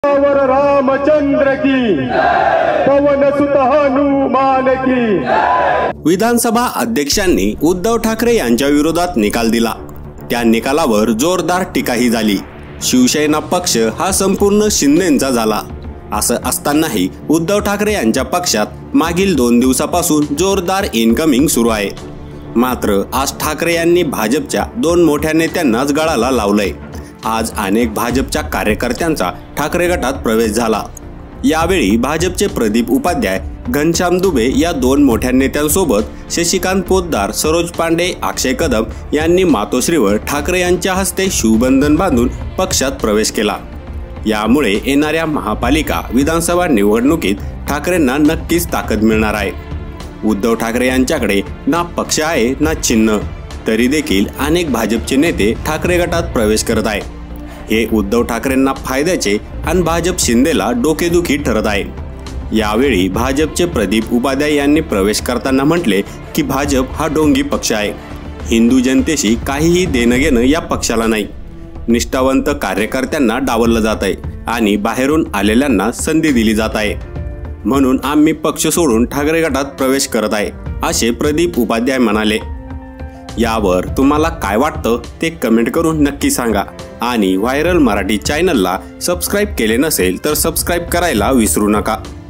वर रामचंद्र की, पवन सुत हनुमान की। विधानसभा अध्यक्षांनी उद्धव ठाकरे यांच्या विरोधात निकाल दिला। त्या निकालावर जोरदार टीकाही झाली। शिवसेना पक्ष हा संपूर्ण शिंदेंचा झाला। असं असतानाही उद्धव ठाकरे यांच्या पक्षात मागील 2 दिवसापासून जोरदार इनकमिंग सुरू आहे। मात्र आज ठाकरे यांनी भाजपच्या 2 मोठ्या नेत्यांनाच गळाला लावलंय। आज अनेक भाजपच्या कार्यकर्त्यांचा ठाकरे गटात प्रवेश झाला। यावेळी भाजपचे प्रदीप उपाध्याय, घनश्याम दुबे या 2 मोठ्या नेत्यांसोबत शशिकांत पोतदार, सरोज पांडे, अक्षय कदम यांनी मातोश्रीवर ठाकरे यांच्या हस्ते शिवबंधन बांधून पक्षात प्रवेश केला। यामुळे येणाऱ्या महापालिका विधानसभा निवडणुकीत ठाकरेंना नक्कीच ताकद मिळणार आहे। उद्धव ठाकरे यांच्याकडे ना पक्ष आहे ना चिन्ह, तरी देखील अनेक भाजपचे नेते ठाकरे गटात प्रवेश करत आहे। हे उद्धव ठाकरेंना फायद्याचे आणि भाजप शिंदेला डोकेदुखी ठरत आहे। यावेळी भाजपचे प्रदीप उपाध्याय यांनी प्रवेश करताना म्हटले की भाजप हा ढोंगी पक्ष आहे। हिंदू जनतेशी काहीही देणं घेणं या पक्षाला नाही। निष्ठावंत कार्यकर्त्यांना डावललं जात आहे आणि बाहेरून आलेल्यांना संधी दिली जात आहे। म्हणून आम्ही पक्ष सोडून ठाकरे गटात प्रवेश करत आहे, असे प्रदीप उपाध्याय म्हणाले। यावर तुम्हाला काय वाटतं ते कमेंट करून नक्की सांगा आणि व्हायरल मराठी चॅनलला सबस्क्राईब केले नसेल तर सबस्क्राईब करायला विसरू नका।